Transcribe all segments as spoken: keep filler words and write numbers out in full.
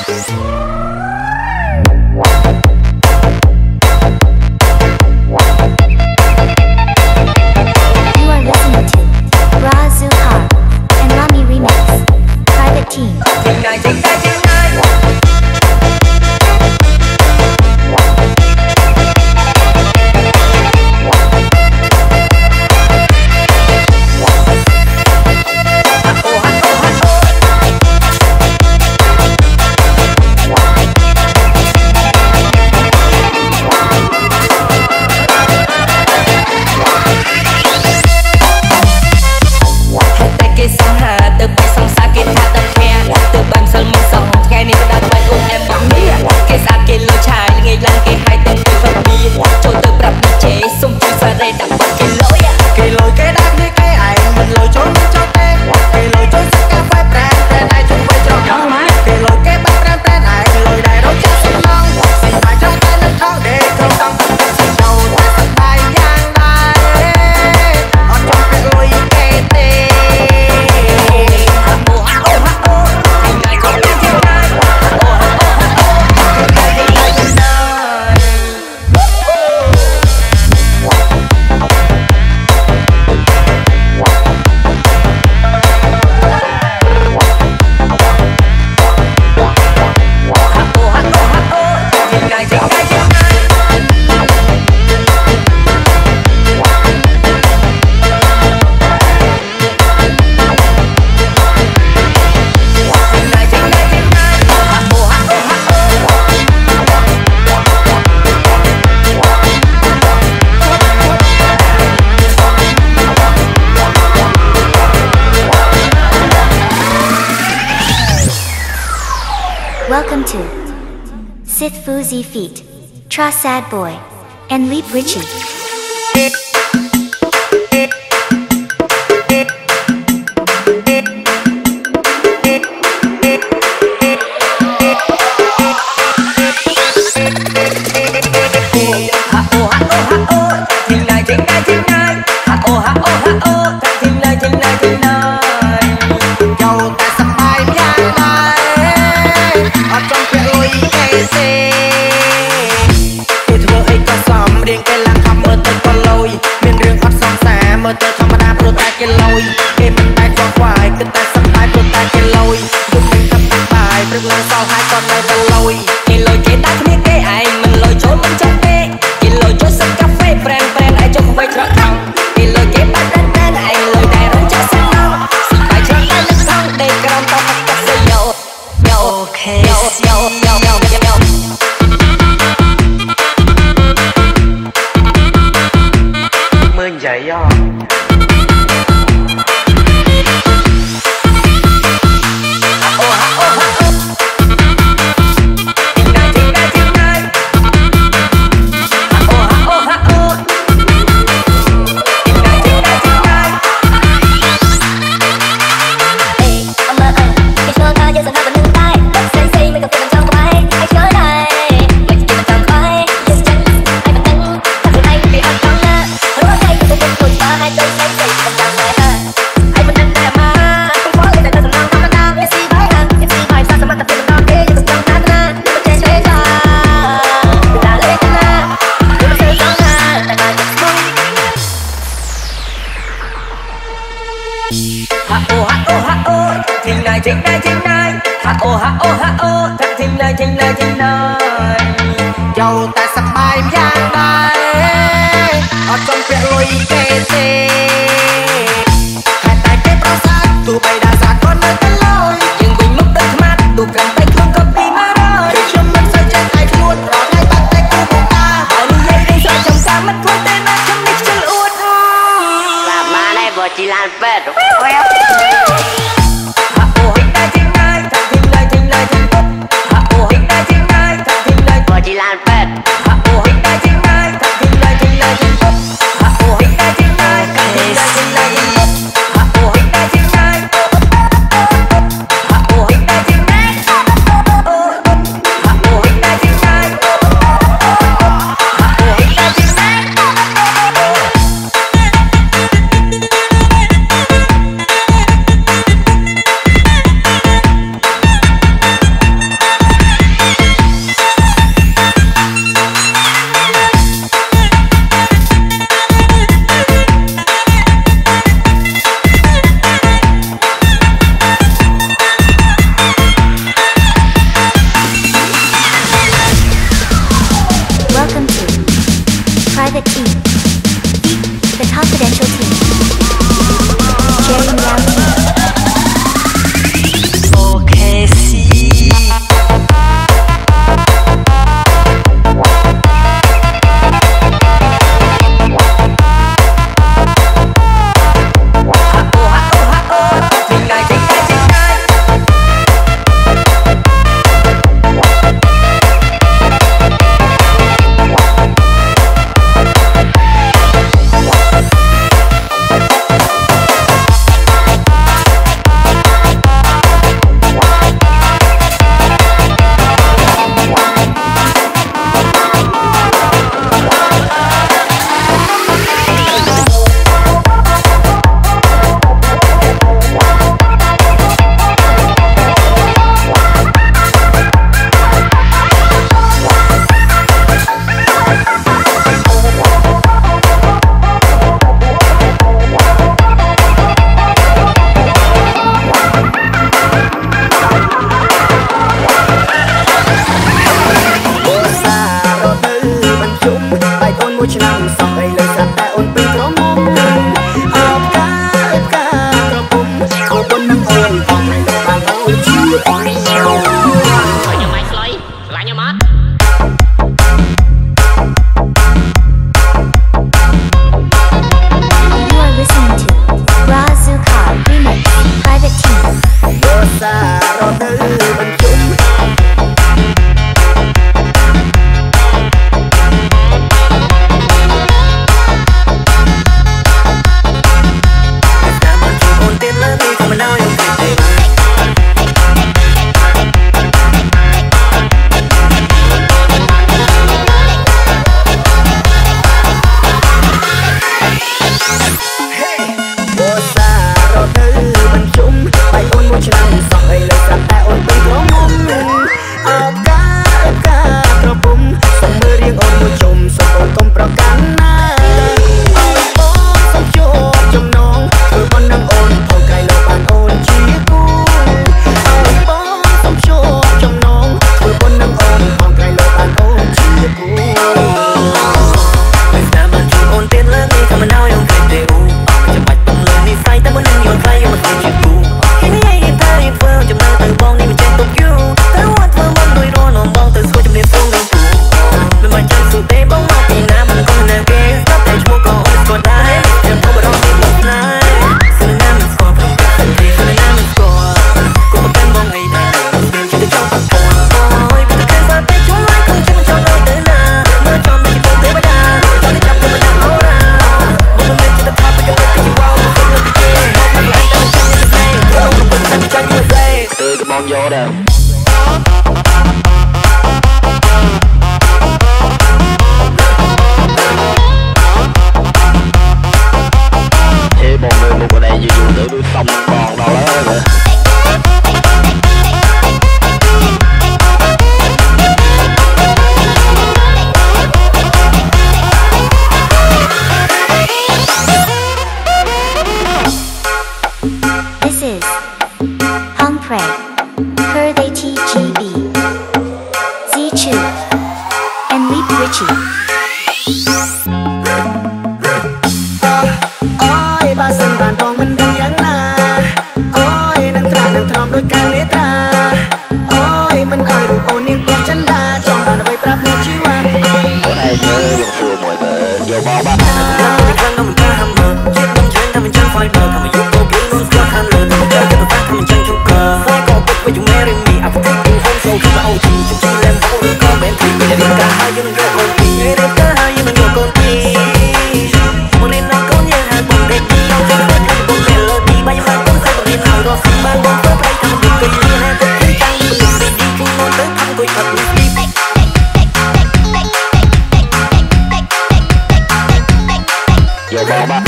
Welcome to Sith Fuzi Feet, Tra Sad Boy, and Leap Richie. Bad. bom vô nè. Thế một người một ở đây gì dù nữa đuôi sông còn đâu đó rồi. This is Hong Prey, Kurday T G B, Zichu, and Leap Richie. Ôi ba sân bàn còn mình đang nhắn na. Ôi đang tra đang thòm đôi càng lẽ ta. Ôi mình ơi đủ ôn yên con chân đa trong bàn về prap một chiếc hoa. Bữa nay nhớ dùng phù mùi tờ vô bao bát. Mình khăn đâu mình ca hầm mờ. Chiếc đông chén thằng mình chân phai bờ. Thằng mình giúp cô kiếm luôn squat hand lờ. Thằng mình chơi cho tụi phát thằng mình chân chung cờ. Phai còn bức với dùng marry me. À phải thích cùng hôn sâu khi mà âu chỉ. Chung chi lên bóng đôi con bén thì. Bây giờ đi cả hai dân vô con tì. Nghe đến cả hai dân mình vô con tì. Một đêm nào có nhớ hai bóng đẹp đi. Đâu cho nó thành bóng bèn lơ đi. Bao nhiêu mai cũng say bóng đêm nào đó. Xin ban bóng phớt lấy thằng mình được cây. Hai bóng khí tăng mình được đi đi. Chung nôn tới thăm tôi thật mình đi. Vô bao bát.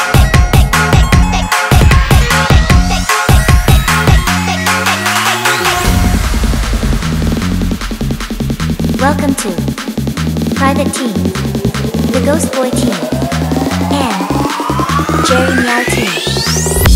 Welcome to Private Team, the Ghost Boy Team, and Jerry Meow Team.